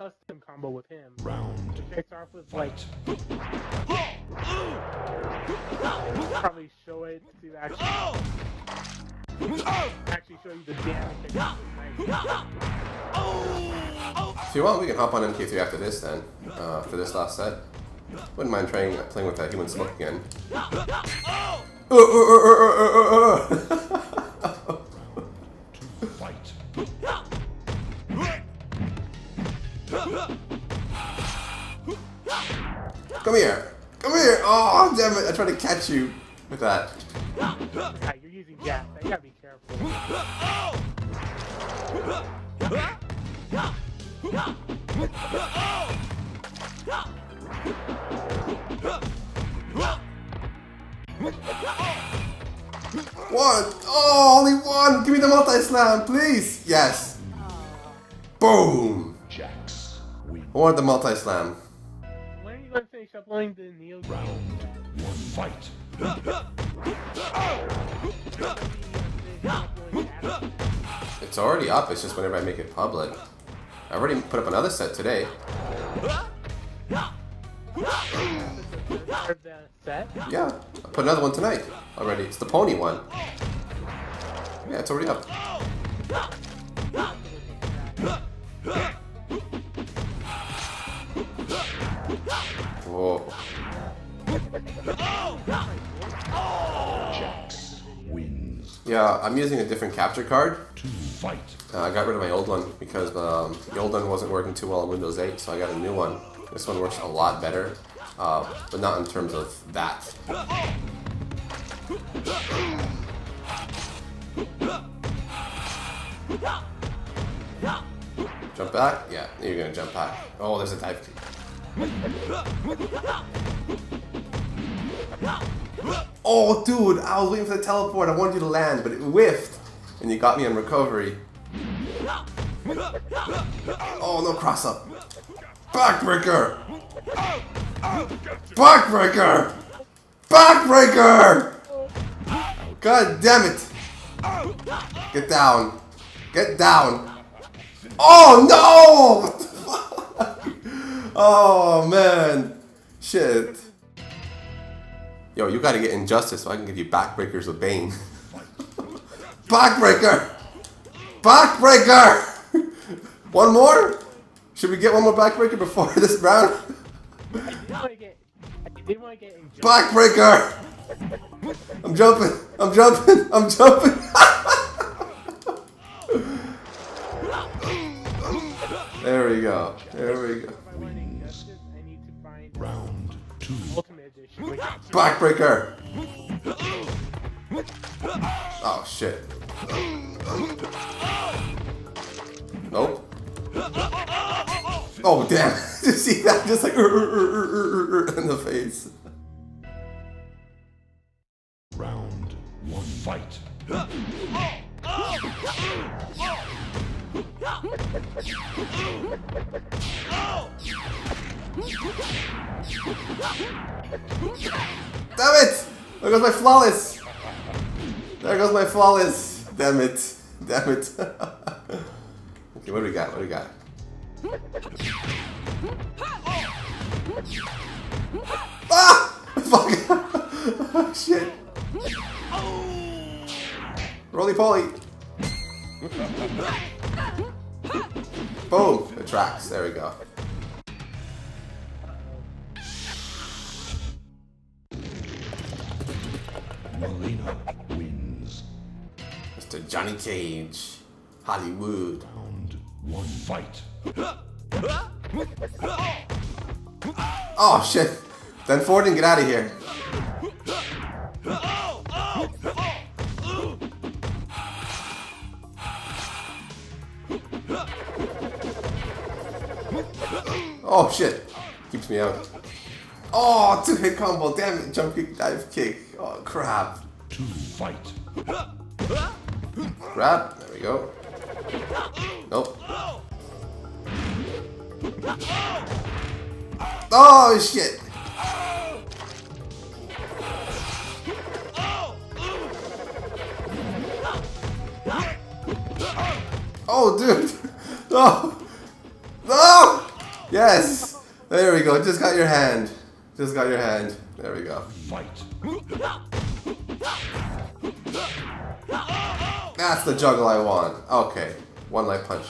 custom combo with him. Round. It starts off with like Fight. probably show it to actually show you the damage. If you want, we can hop on MK3 after this then. For this last set. Wouldn't mind playing with that human smoke again. Fight. Come here! Come here! Oh, damn it! I tried to catch you with that. Yeah, you're using gas. You gotta be careful. One! Oh, only one! Give me the multi-slam, please! Yes! Boom! Jax. Win. I want the multi-slam. When are you gonna finish uploading the Neo game? Round. One. Fight. It's already up, it's just whenever I make it public. I already put up another set today. The set? Yeah, I put another one tonight already. It's the pony one. Yeah, it's already up. Whoa. Jax wins. Yeah, I'm using a different capture card. To fight. I got rid of my old one because the old one wasn't working too well on Windows 8, so I got a new one. This one works a lot better, but not in terms of that. Jump back? Yeah, you're gonna jump back. Oh, there's a dive kick. Oh, dude, I was waiting for the teleport. I wanted you to land, but it whiffed. And you got me on recovery. Oh, no cross up. Backbreaker! Backbreaker! Backbreaker! God damn it! Get down. Get down. Oh, no! What the fuck? Oh, man. Shit. Yo, you gotta get Injustice so I can give you Backbreakers with Bane. Backbreaker! Backbreaker! One more? Should we get one more Backbreaker before this round? I did want to get Injustice. Backbreaker! I'm jumping! I'm jumping! I'm jumping! There we go. There we go. If I want Injustice, I need to find Round 2. Ultimate Edition. Which Backbreaker! Oh shit. Nope. Oh damn! Did you see that? Just like in the face. Round 1. Fight. Damn it! There goes my flawless! There goes my flawless! Damn it. Damn it. Okay, what do we got? What do we got? Ah! Fuck! Shit. Roly poly! Boom! It tracks. There we go. Melina wins. Mr. Johnny Cage. Hollywood. Round 1. Fight. Oh shit! Then Forden, get out of here. Oh shit! Keeps me out. Oh, 2-hit combo, damn it, jump kick, dive kick. Oh crap. 2. Fight. Grab, there we go. Nope. Oh shit! Oh dude! No! No! Yes! There we go. Just got your hand. Just got your hand. There we go. Fight. That's the juggle I want. Okay. One light punch.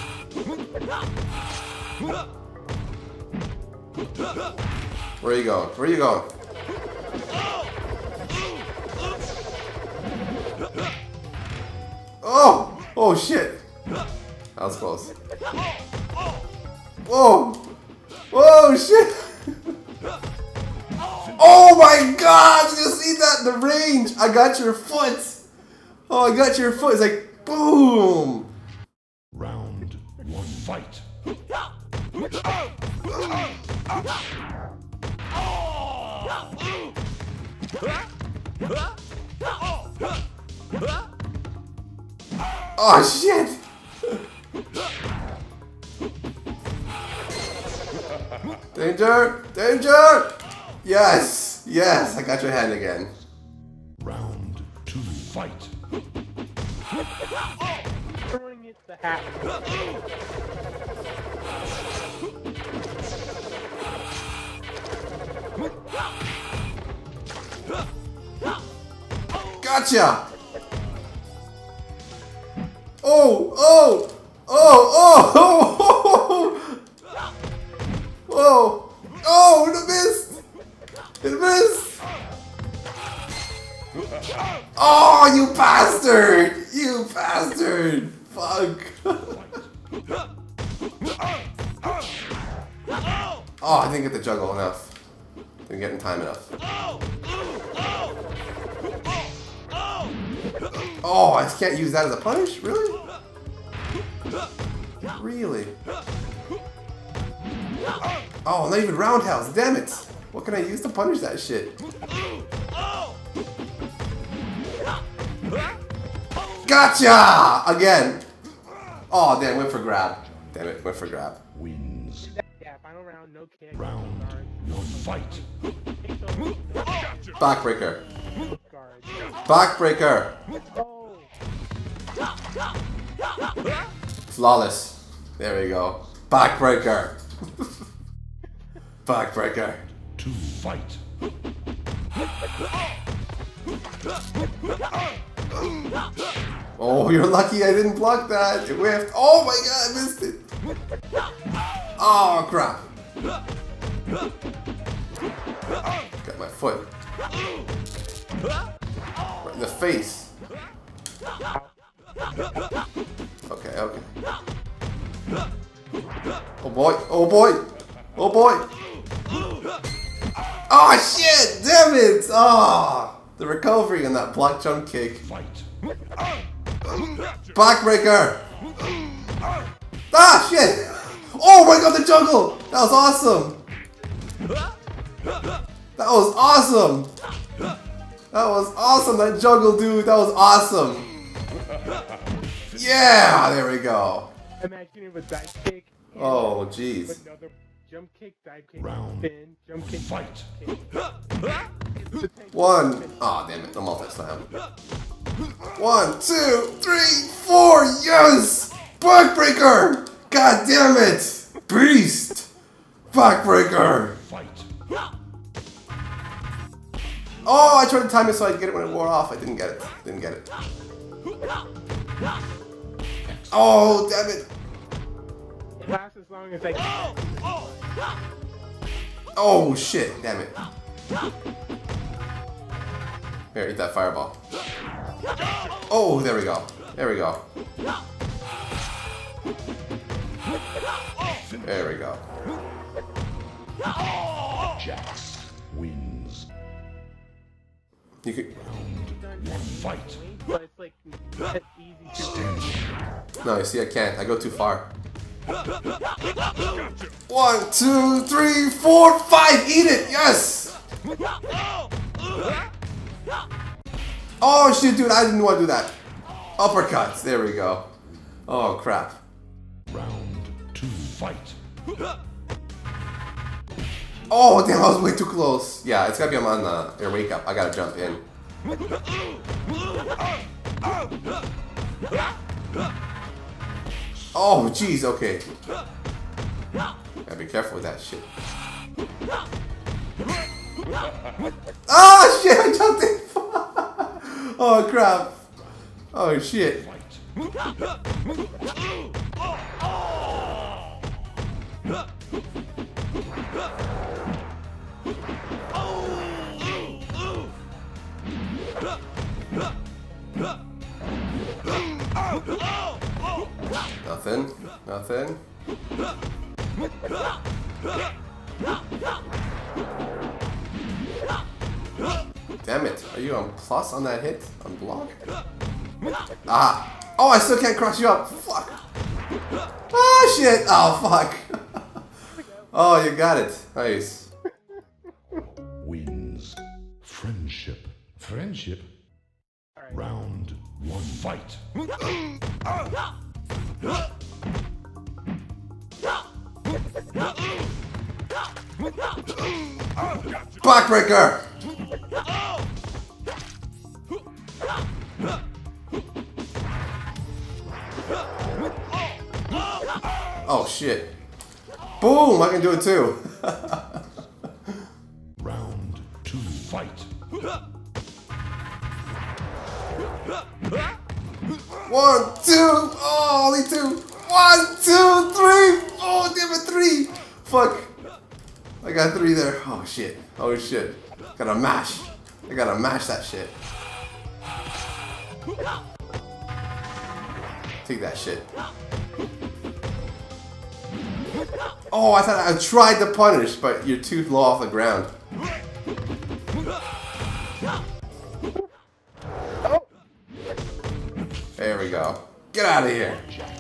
Where are you going? Where are you going? Oh! Oh shit! That was close. Whoa! Whoa shit! Oh my god! Did you see that? The range! I got your foot! Oh, I got your foot! It's like, boom! Round 1. Fight. Oh shit! Danger! Danger! Yes! Yes! I got your hand again. Round 2. Fight. Throwing it the hat. Gotcha! Oh! Oh! Oh! Oh! Oh! Whoa! Oh! It missed! It missed! Oh! You bastard! You bastard! Fuck! Oh! I didn't get the juggle enough. Didn't get in time enough. Oh, I can't use that as a punish? Really? Really? Oh, not even roundhouse. Damn it. What can I use to punish that shit? Gotcha! Again. Oh, damn. Went for grab. Damn it. Went for grab. Wins. Yeah, final round, no kick. Round No guard. 1. Fight. Backbreaker. Guard. Backbreaker. Oh! Flawless. There we go. Backbreaker. Backbreaker. 2. Fight. Oh, you're lucky I didn't block that. It whiffed. Oh my god, I missed it. Oh, crap. Got my foot. Right in the face. Okay, okay. Oh boy, oh boy, oh boy. Oh shit, damn it. Oh, the recovery on that block jump kick. Fight. Backbreaker. Ah, shit. Oh my god, the juggle. That was awesome. That was awesome. That was awesome, that juggle, dude. That was awesome. Yeah, there we go. Imagine it with dive kick. and Oh, jeez. with another jump kick, dive kick, Round. spin, jump kick, Fight. kick. One. Oh, damn it. The multi-slam. 1, 2, 3, 4. Yes! Backbreaker! God damn it! Beast! Backbreaker! Fight. Oh, I tried to time it so I'd get it when it wore off. I didn't get it. Didn't get it. Oh, damn it. It lasts as long as I can. Oh, shit. Damn it. Here, eat that fireball. Oh, there we go. There we go. There we go. Jax wins. You could. Fight. But it's like, that's easy to No, you see, I can't. I go too far. 1, 2, 3, 4, 5. Eat it. Yes. Oh shit, dude! I didn't want to do that. Uppercuts. There we go. Oh crap. Round 2. Fight. Oh damn! I was way too close. Yeah, it's gotta be on your wake up. I gotta jump in. Oh jeez. Okay. Gotta be careful with that shit. Oh shit, I jumped in. Oh crap. Oh shit. Nothing. Nothing. Damn it. Are you on plus on that hit? On block? Ah. Oh, I still can't cross you up. Fuck. Oh, shit. Oh, fuck. Oh, you got it. Nice. Wins. Friendship. Friendship. Alright. Round 1. Fight. Backbreaker! Oh shit. Boom! I can do it too. Round 2. Fight. 1, 2. Oh, only 2. 1, 2, 3. Oh, damn it, 3. Fuck. I got 3 there. Oh shit. Oh shit. Gotta mash. I gotta mash that shit. Take that shit. Oh, I thought I tried to punish, but you're too low off the ground. There we go. Get out of here.